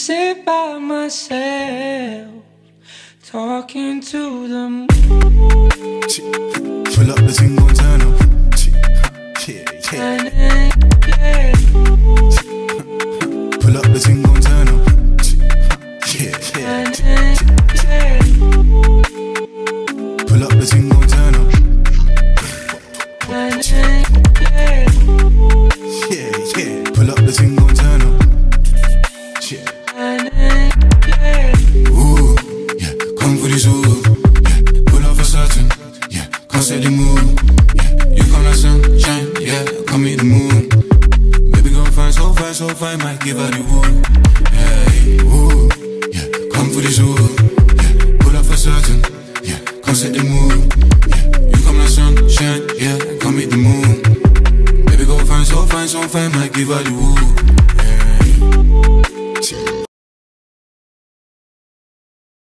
sit by myself, talking to the moon. Pull up the thing, gon' turn up. Yeah. Pull up the thing, gon' turn up. Yeah. Pull up the thing, gon' turn up. Yeah. Pull up the thing, gon' turn up. Yeah. Ooh, yeah. Come for this ooh. Yeah. Pull up for certain. Yeah. Can't say the mood. Yeah. You come like sunshine. Yeah. Come meet the moon. Baby gon' find so fine, might give her the wood. Hey, ooh, yeah. Come for this ooh. Yeah. Pull up for certain. Yeah. Can't set the mood. Yeah. You come like sunshine. Yeah. Come meet the moon. Baby gon' find so fine, might give her the